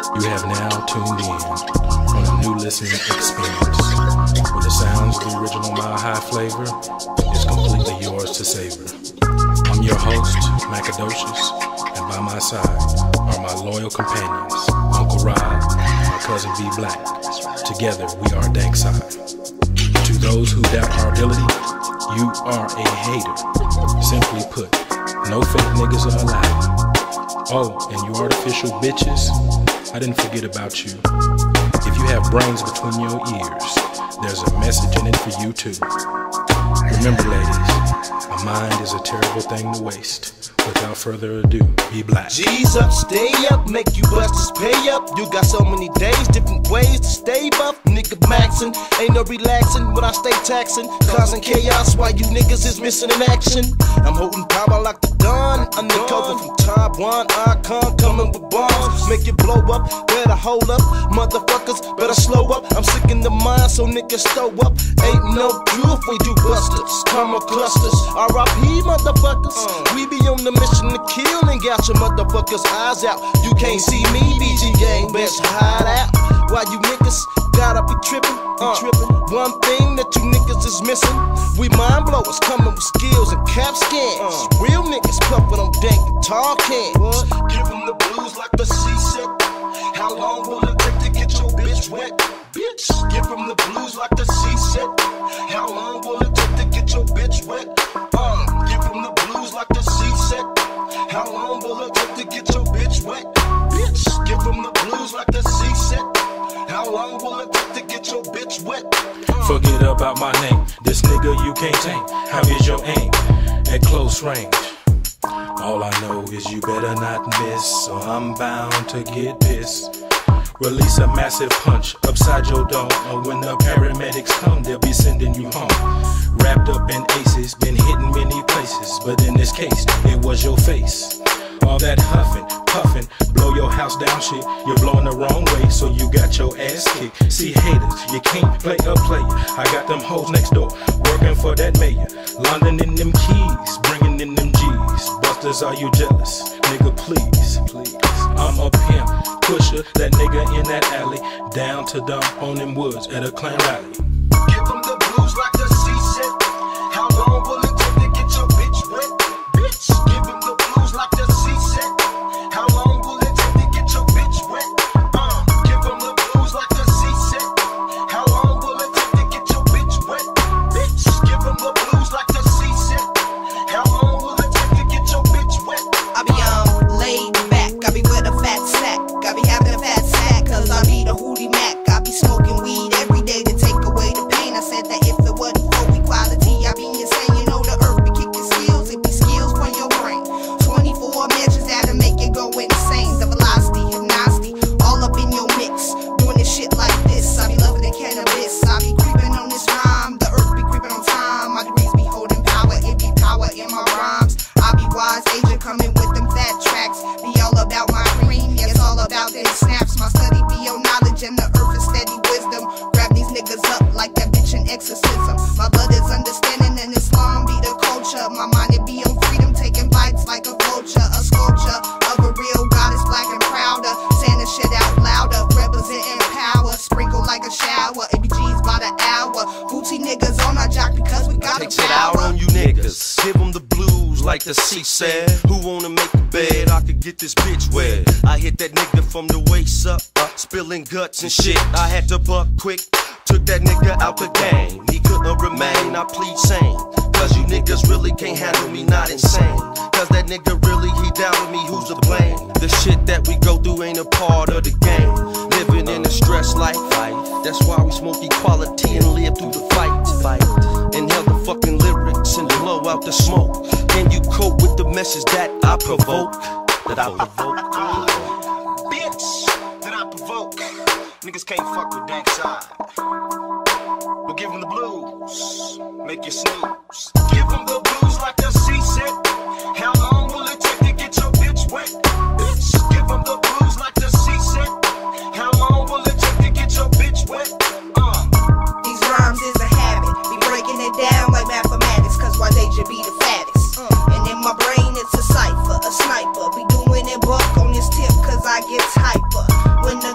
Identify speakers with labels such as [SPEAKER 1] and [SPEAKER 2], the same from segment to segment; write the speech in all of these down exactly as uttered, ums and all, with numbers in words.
[SPEAKER 1] You have now tuned in on a new listening experience, where the sounds of the original Mile High flavor is completely yours to savor. I'm your host, Macadocious, and by my side are my loyal companions, Uncle Rod and my cousin B Black. Together we are Dankside. To those who doubt our ability, you are a hater. Simply put, no fake niggas are allowed. Oh, and you artificial bitches, I didn't forget about you. If you have brains between your ears, there's a message in it for you too. Remember, ladies, a mind is a terrible thing to waste. Without further ado, be black.
[SPEAKER 2] G's up, stay up, make you busters pay up. You got so many days, different ways to stay buff. Nigga maxin', ain't no relaxing when I stay taxing. Causing chaos while you niggas is missing in action. I'm holding power like the dawn, undercover from top one. Icon coming with bombs, make it blow up. Better hold up, motherfuckers, better slow up. I'm sick in the mind, so niggas stow up. Ain't no proof we do busters, karma clusters. R I P motherfuckers, we be on the mission to kill and got your motherfuckers' eyes out. You can't see me, B G gang, best hide out. Why you niggas gotta be trippin'? Uh, one thing that you niggas is missing, we mind blowers coming with skills and cap scans. Uh, Real niggas puffin' on dank guitar cans. Give them the blues like the sea said. How long will it take to get your bitch wet? Bitch, give them the blues like the sea said. How long will it take to get your bitch wet? Uh, give them the blues like the sea said. How long will it take to get your bitch wet? Bitch, give them the blues like the sea said. How long will it take to get your bitch wet? Uh.
[SPEAKER 1] Forget about my name, this nigga you can't tame. How is your aim at close range? All I know is you better not miss, or I'm bound to get pissed. Release a massive punch upside your dome, or when the paramedics come, they'll be sending you home. Wrapped up in aces, been hitting many places, but in this case, it was your face. All that huffing, puffing, blow your house down shit. You're blowing the wrong way, so you got your ass kicked. See haters, you can't play a player. I got them hoes next door, working for that mayor. London in them keys, bringing in them G's. Busters, are you jealous? Nigga, please, please. I'm a pimp, pusher, that nigga in that alley. Down to dump on them woods at a clan rally.
[SPEAKER 2] Give them the blues like the sea said. How long will it take to get your bitch wet? Bitch, give them the blues like the sea said. How long will it take to get your bitch wet? Uh, give them the blues like the sea said. How long will it take to get your bitch wet? Bitch, give them the blues like the sea said. How long will it take to get your bitch wet?
[SPEAKER 3] I be um laid back, I be with a fat sack, I be having a fat sack, cause I be the hootie Mac. I be smoking weed every day to take away the pain. I said that if it wasn't for equality, I be insane. You know the earth be kicking skills, it be skills for your brain. twenty-four mentions that'll make you go insane. The velocity, hypnosity, all up in your mix. Doing this shit like this, I be loving the cannabis. I be creeping on this rhyme, the earth be creeping on time. My degrees be holding power, it be power in my rhymes. I be wise agent coming with them fat tracks. Be all about my cream, yeah, it's all about them snaps. My study be your knowledge and the earth is steady wisdom. Grab these niggas up like that bitch in exorcism. My blood is understanding and Islam be the culture. My mind it be on freedom, taking bites like a vulture. A sculpture of a real goddess, black and prouder. Saying the shit out louder, representing power. Sprinkle like a shower, A B Gs by the hour. Booty niggas on our jock because we got
[SPEAKER 2] Takes
[SPEAKER 3] a
[SPEAKER 2] it out
[SPEAKER 3] power.
[SPEAKER 2] on you niggas. Give them the blues like the sea said. Who wanna make a bed? I could get this bitch wet. I hit that nigga from the waist up, uh, spilling guts and shit. I had to buck quick, took that nigga out the game. He couldn't remain, I plead sane. Cause you niggas really can't handle me, not insane. Cause that nigga really, he down with me, who's to blame? The shit that we go through ain't a part of the game. Living in a stress life, that's why we smoke equality and live through the fight. Inhale the fucking lyrics and blow out the smoke. Can you cope with the message that I provoke? That I provoke? Bitch, that I provoke. Niggas can't fuck with Dankside. We'll give them the blues, make you snooze. Give them the blues like the sea said. How long will it take to get your bitch wet? Bitch, give them the blues like the sea said. How long will it take to get your bitch wet? Uh.
[SPEAKER 3] These rhymes is a habit, be breaking it down like mathematics. Cause why they should be the fattest. uh. And in my brain it's a cipher, a sniper. Be doing it buck on this tip cause I get hyper. When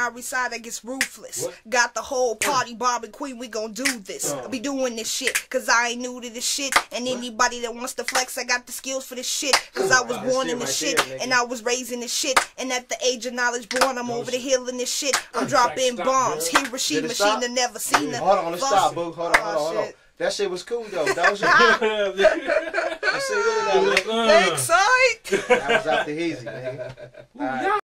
[SPEAKER 3] I reside, I gets ruthless.
[SPEAKER 4] What?
[SPEAKER 3] Got the whole party, Barbie Queen, we gon' do this.
[SPEAKER 4] Uh.
[SPEAKER 3] I be doing this shit, cause I ain't new to this shit. And
[SPEAKER 4] What?
[SPEAKER 3] anybody that wants to flex, I got the skills for this shit. Cause I was
[SPEAKER 4] Wow,
[SPEAKER 3] born
[SPEAKER 4] that
[SPEAKER 3] in this
[SPEAKER 4] shit
[SPEAKER 3] shit,
[SPEAKER 4] right there,
[SPEAKER 3] and
[SPEAKER 4] nigga.
[SPEAKER 3] I was raised in this shit. And at the age of knowledge born, I'm
[SPEAKER 4] No
[SPEAKER 3] over the
[SPEAKER 4] shit.
[SPEAKER 3] hill in this shit. I'm
[SPEAKER 4] Like,
[SPEAKER 3] dropping
[SPEAKER 4] stop,
[SPEAKER 3] bombs.
[SPEAKER 4] girl.
[SPEAKER 3] Hiroshima,
[SPEAKER 2] Did it stop?
[SPEAKER 3] Sheena, never seen her.
[SPEAKER 2] Hold on, let's
[SPEAKER 3] Fuck.
[SPEAKER 2] stop, boo. Hold on, hold on,
[SPEAKER 3] Oh,
[SPEAKER 2] hold on.
[SPEAKER 3] shit.
[SPEAKER 2] That shit was cool though. That was that shit really that was,
[SPEAKER 3] Thanks, son.
[SPEAKER 2] that was after Heezy, man. All right.